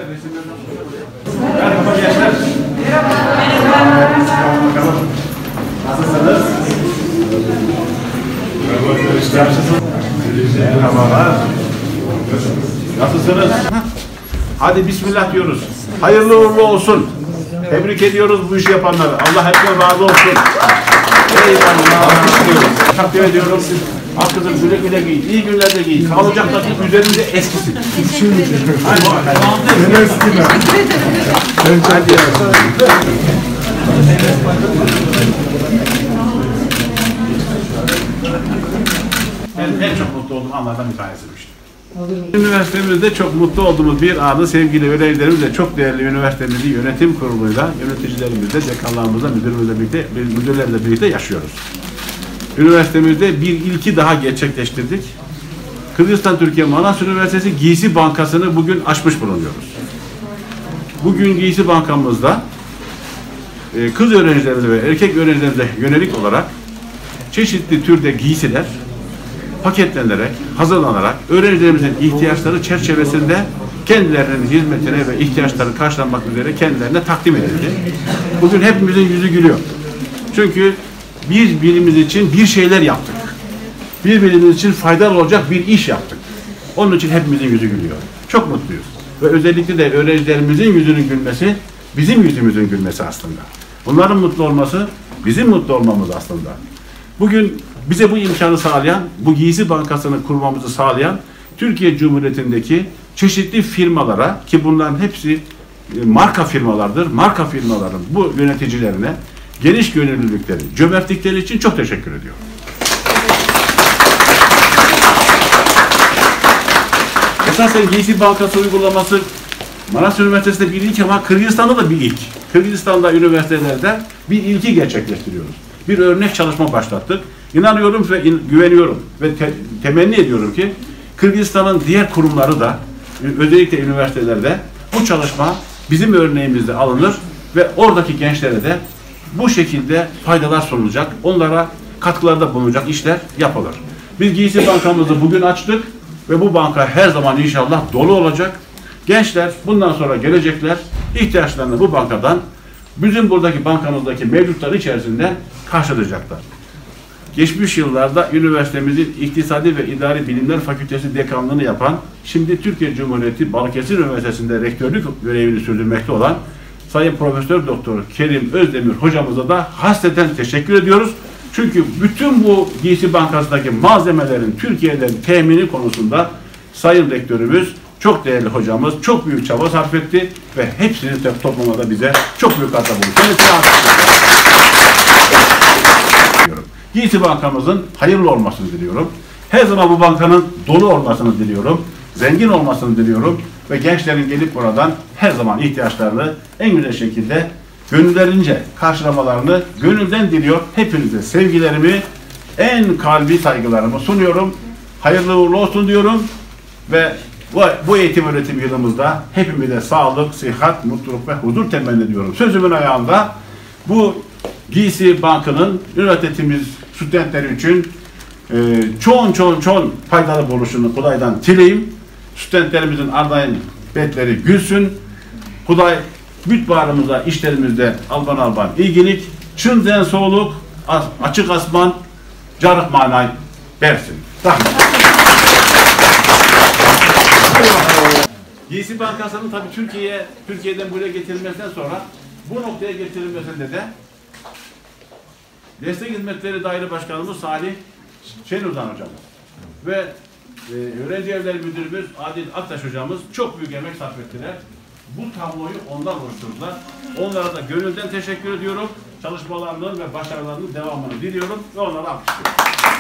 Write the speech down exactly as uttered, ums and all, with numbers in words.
Merhaba gençler. Merhaba. Nasılsınız? Merhabalar. Nasılsınız? Hadi bismillah diyoruz. Hayırlı uğurlu olsun. Tebrik ediyoruz bu işi yapanları. Allah hepsine razı olsun. Eyvallah. Takdir ediyorum. Al kızım güle güle giy. İyi günlerde giy. Sağlıcakla giy. Üzerinde eskisi. Hadi. Hadi. Ben en çok mutlu olduğum anlardan bir tanesiymiş. Üniversitemizde çok mutlu olduğumuz bir anı sevgili öğrencilerimizle, çok değerli üniversitemizin yönetim kuruluyla, yöneticilerimizle, dekanlarımızla, müdürümüzle birlikte, müdürlerle birlikte yaşıyoruz. Üniversitemizde bir ilki daha gerçekleştirdik. Kırgızistan Türkiye Manas Üniversitesi Giysi Bankası'nı bugün açmış bulunuyoruz. Bugün Giysi Bankamızda kız öğrencilerimize ve erkek öğrencilerimize yönelik olarak çeşitli türde giysiler paketlenerek, hazırlanarak öğrencilerimizin ihtiyaçları çerçevesinde kendilerinin hizmetine ve ihtiyaçları karşılanmak üzere kendilerine takdim edildi. Bugün hepimizin yüzü gülüyor. Çünkü biz bilimiz için bir şeyler yaptık. Birbirimiz için faydalı olacak bir iş yaptık. Onun için hepimizin yüzü gülüyor. Çok mutluyuz. Ve özellikle de öğrencilerimizin yüzünün gülmesi bizim yüzümüzün gülmesi aslında. Onların mutlu olması bizim mutlu olmamız aslında. Bugün bize bu imkanı sağlayan, bu Giysi Bankası'nı kurmamızı sağlayan Türkiye Cumhuriyeti'ndeki çeşitli firmalara, ki bunların hepsi marka firmalardır, marka firmaların bu yöneticilerine geniş gönüllülükleri, cömertlikleri için çok teşekkür ediyorum. Esasen Giysi Bankası uygulaması Manas Üniversitesi'nde bir ilk ama Kırgızistan'da da bir ilk. Kırgızistan'da üniversitelerde bir ilki gerçekleştiriyoruz. Bir örnek çalışma başlattık. İnanıyorum ve in, güveniyorum ve te, temenni ediyorum ki Kırgızistan'ın diğer kurumları da özellikle üniversitelerde bu çalışma bizim örneğimizde alınır ve oradaki gençlere de bu şekilde faydalar sunulacak, onlara katkılarda bulunacak işler yapılır. Biz Giysi Bankamızı bugün açtık ve bu banka her zaman inşallah dolu olacak. Gençler bundan sonra gelecekler, ihtiyaçlarını bu bankadan, bizim buradaki bankamızdaki mevcutlar içerisinde karşılayacaklar. Geçmiş yıllarda üniversitemizin İktisadi ve İdari Bilimler Fakültesi dekanlığını yapan, şimdi Türkiye Cumhuriyeti Balıkesir Üniversitesi'nde rektörlük görevini sürdürmekte olan Sayın Profesör Doktor Kerim Özdemir hocamıza da hasreten teşekkür ediyoruz. Çünkü bütün bu Giysi Bankası'ndaki malzemelerin Türkiye'den temini konusunda Sayın Rektörümüz, çok değerli hocamız çok büyük çaba sarf etti ve hepsini toplamada bize çok büyük katkı buldu. Giysi Bankamızın hayırlı olmasını diliyorum. Her zaman bu bankanın dolu olmasını diliyorum. Zengin olmasını diliyorum. Ve gençlerin gelip buradan her zaman ihtiyaçlarını en güzel şekilde gönüllerince karşılamalarını gönülden diliyor. Hepinize sevgilerimi, en kalbi saygılarımı sunuyorum. Hayırlı uğurlu olsun diyorum. Ve bu, bu eğitim öğretim yılımızda hepimize sağlık, sıhhat, mutluluk ve huzur temenni ediyorum. Sözümün ayağında bu Giysi Bankı'nın üniversitemiz studentleri için e, çoğun çoğun çoğun faydalı buluşunu Kuday'dan dileyim. Studentlerimizin ardayın betleri gülsün. Kuday büt bağrımıza işlerimizde alban alban ilgilik, çınzen soğuluk, as, açık asman, carık manay versin. Tamam. Giysi Bankası'nın tabii Türkiye'ye, Türkiye'den buraya getirilmesinden sonra bu noktaya getirilmesinde de Destek Hizmetleri Daire Başkanımız Salih Şenuzan hocamız ve e, Öğrenci Evleri Müdürümüz Adil Aktaş hocamız çok büyük emek sarf ettiler. Bu tabloyu onlar oluşturdular. Onlara da gönülden teşekkür ediyorum. Çalışmalarının ve başarılarının devamını diliyorum ve onlara alkışlıyorum.